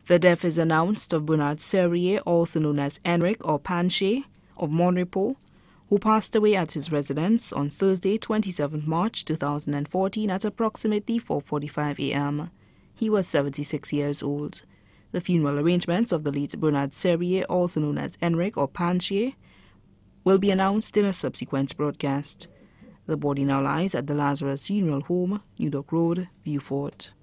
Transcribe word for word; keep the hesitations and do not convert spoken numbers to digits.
The death is announced of Bernard Serieux, also known as Enric or Panche, of Monrepo, who passed away at his residence on Thursday, twenty-seventh March two thousand fourteen at approximately four forty-five a m He was seventy-six years old. The funeral arrangements of the late Bernard Serieux, also known as Enric or Panche, will be announced in a subsequent broadcast. The body now lies at the Lazarus Funeral Home, New Dock Road, Beaufort.